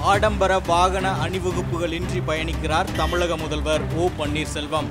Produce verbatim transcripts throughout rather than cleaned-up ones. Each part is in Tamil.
ஆடம்பர வாகன அணிவகுப்புகளின்றி பயணிக்கிறார் தமிழக முதல்வர் ஓ பன்னீர்செல்வம்.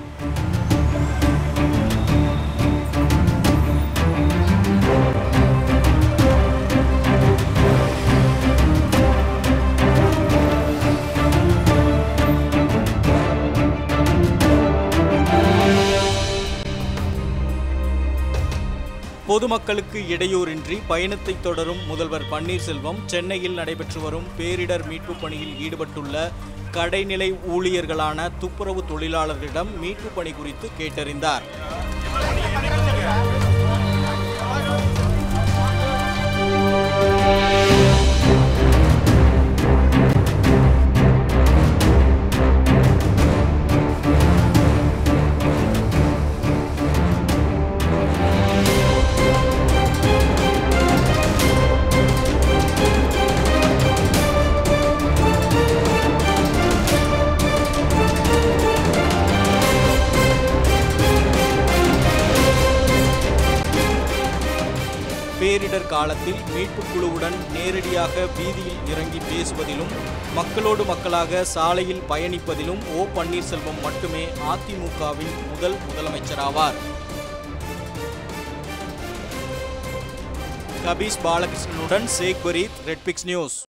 பொதுமக்களுக்கு இடையூறின்றி பயணத்தை தொடரும் முதல்வர் பன்னீர்செல்வம் சென்னையில் நடைபெற்று வரும் பேரிடர் மீட்பு பணியில் ஈடுபட்டுள்ள கடைநிலை ஊழியர்களான துப்புரவு தொழிலாளர்களிடம் மீட்பு பணி குறித்து கேட்டறிந்தார். பேரிடர் காலத்தில் மீட்பு குழுவுடன் நேரடியாக வீதியில் இறங்கி பேசுவதிலும் மக்களோடு மக்களாக சாலையில் பயணிப்பதிலும் ஓ பன்னீர்செல்வம் மட்டுமே அதிமுகவின் முதல் முதலமைச்சராவார். கபீஸ் பாலகிருஷ்ணனுடன் Sheikh Fareed, red pix news.